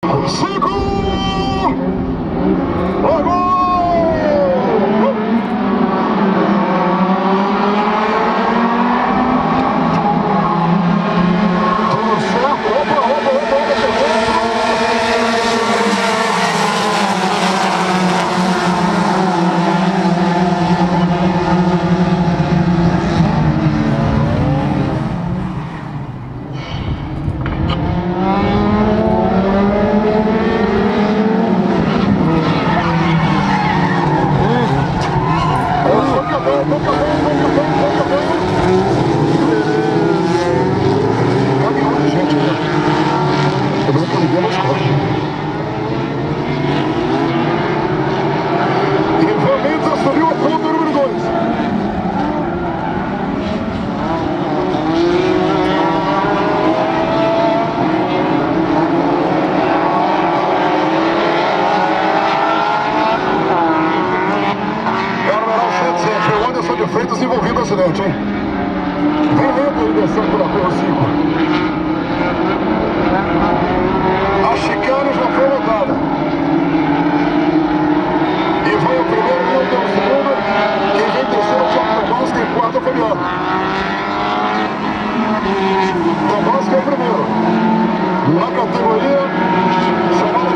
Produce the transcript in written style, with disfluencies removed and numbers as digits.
5! Largou! Tudo certo? Freitas envolvido acidente, hein? Vem lento aí descendo pela curva 5. A chicane já foi lotada. E vai o primeiro, Milton o segundo. Quem vem terceiro é o Thiago Tomás, quem quarto é o Fabiano.